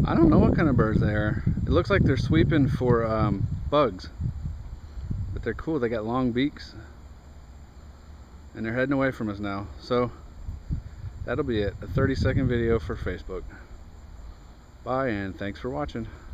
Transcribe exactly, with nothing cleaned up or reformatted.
I don't know what kind of birds they are. It looks like they're sweeping for um, bugs. But they're cool. They got long beaks. And they're heading away from us now. So that'll be it. A thirty second video for Facebook. Bye, and thanks for watching.